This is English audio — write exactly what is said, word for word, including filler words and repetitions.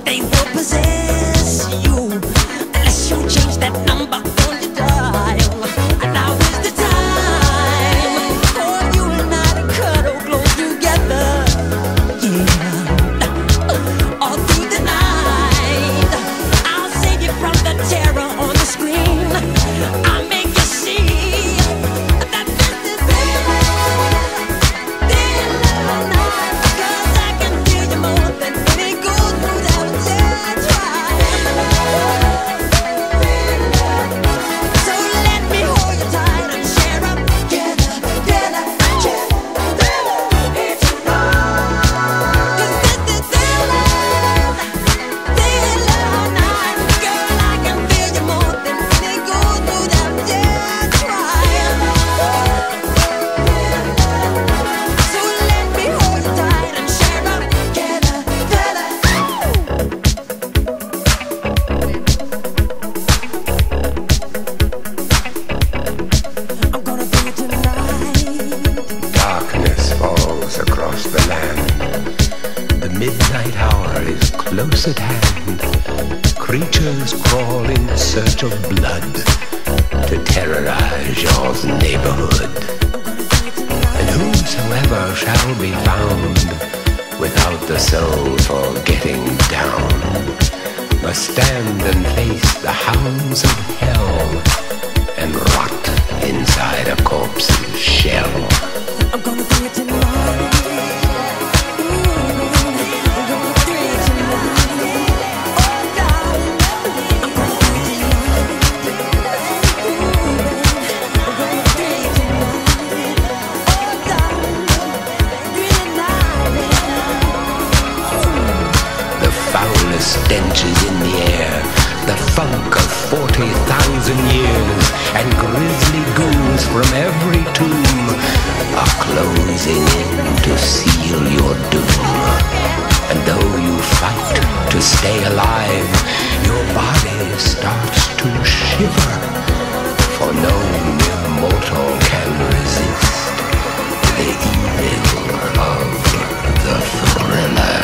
but they will possess you unless you change that number on your dial. And now is the time for you and I to cuddle close together. Yeah, all through the night, I'll save you from the terror on the screen. I'll make you see that this is real love, real love night, 'cause I can feel you more than any goes through that dead so let me hold you tight and share up together, together, together, it's enough. 'Cause this is real love, real love night, girl, I can feel you more than any goes through that dead trial. So let me hold you tight and share up together, together. I'm gonna do it tonight. Darkness falls across the land. The midnight hour is close at hand. Creatures crawl in search of blood to terrorize your neighborhood. And whosoever shall be found without the soul for getting down must stand and face the hounds of hell and rot inside a corpse's shell. I'm gonna do it tonight. I'm gonna do it tonight. Oh God, I'm gonna do it tonight. I'm gonna do it tonight. Oh God, do it tonight. The foulest stench is in the air, the funk of forty thousand years, and grisly ghouls from every tomb are closing in to seal your doom. And though you fight to stay alive, your body starts to shiver, for no mere mortal can resist the evil of the thriller.